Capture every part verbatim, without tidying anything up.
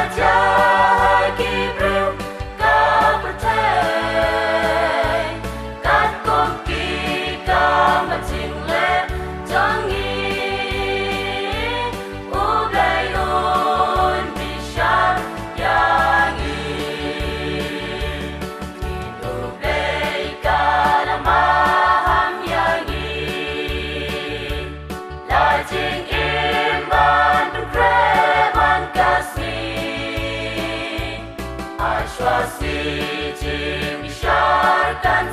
saja Gibril kau percaya kat kongki kau macing le jangi ublayun bishar yangi ublay kalamaham yangi lajing iman berkreman kasih aswasi jim bisyarkan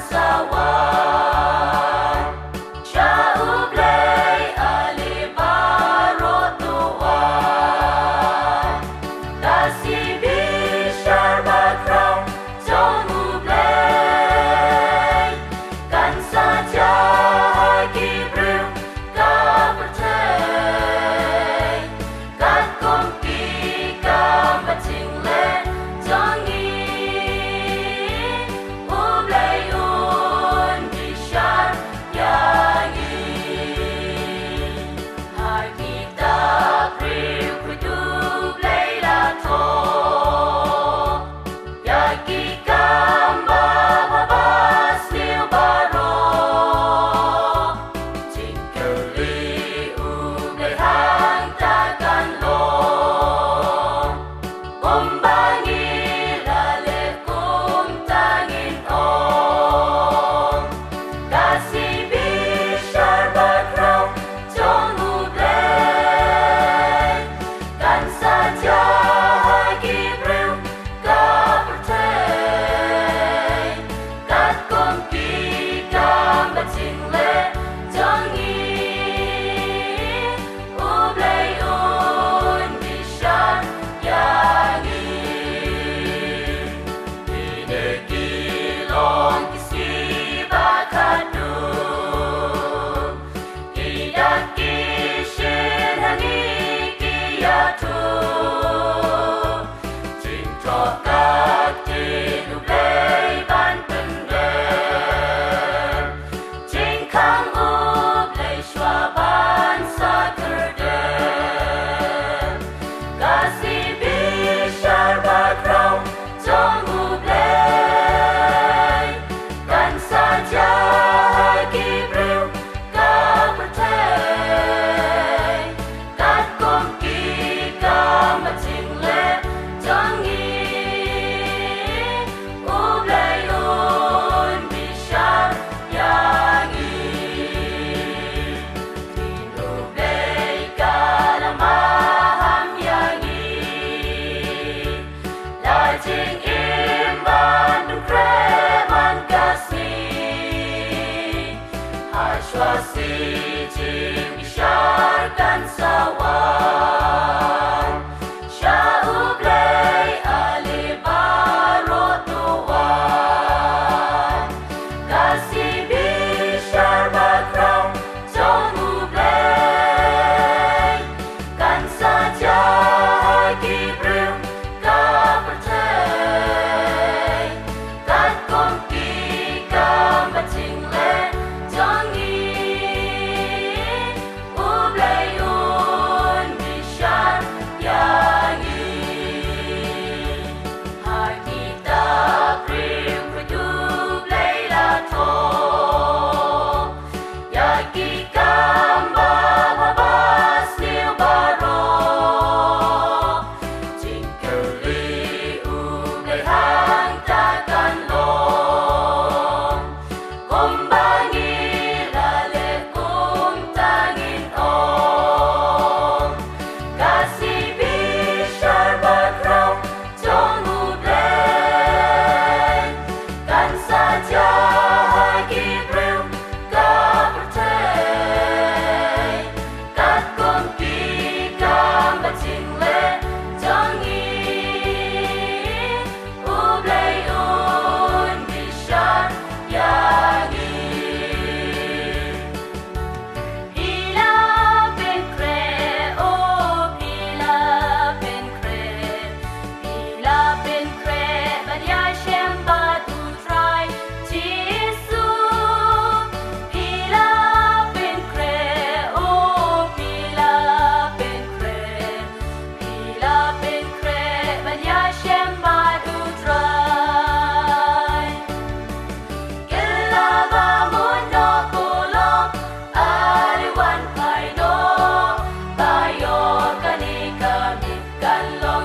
sawan syaublay ali barot tuan kasih bisyar bakrau jom ublay kan saja Gibril kau percaya kat kongki kau macing le jangi ublayun bishar yangi hai kita priu kudub leila to yaki kamba babas liu baro jingkeli ublay hang takkan lo umbangi lale kum tangin om kasih bisyar bakrau jom ublay kan saja Gibril kau percaya kat kongki kau macing le jangi ublayun bishar yangi inekilong kisibakadu idak kishin hangi kiyatu cintok katin ublay ban pendem cingkang ublay sywaban sakerdem kasih bisyar bakrau jom ublay kan saja Gibril kau percaya kat kongki kau macing le jangi ublayun bishar yangi ublay kalamaham yangi lajing iman berkreman kasih aswasi jim bisyarkan sawan syaublay ali barot tuan kasih bisyar bakrau jom ublay kan saja Gibril kau percaya kat kongki kau macing le jangi ublayun bishar yangi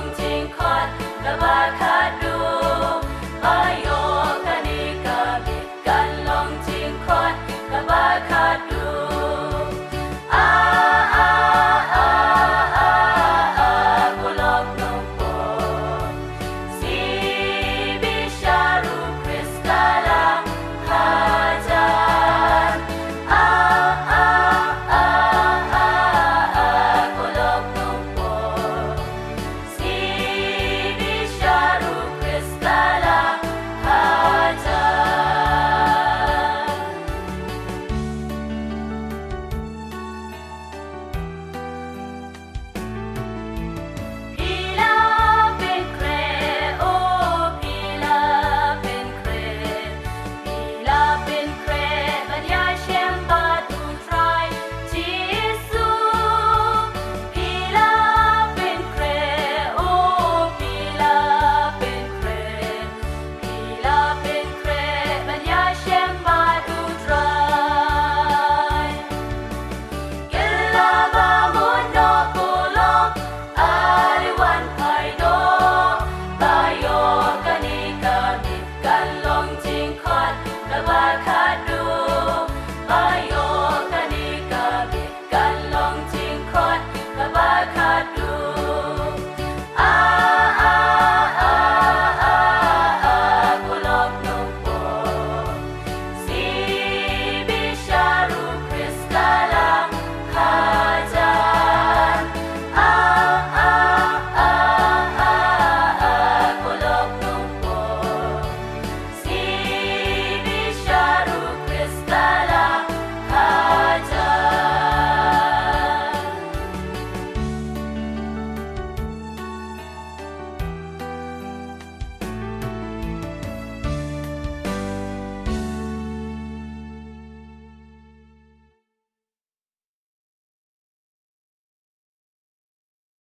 jing kot la ba ka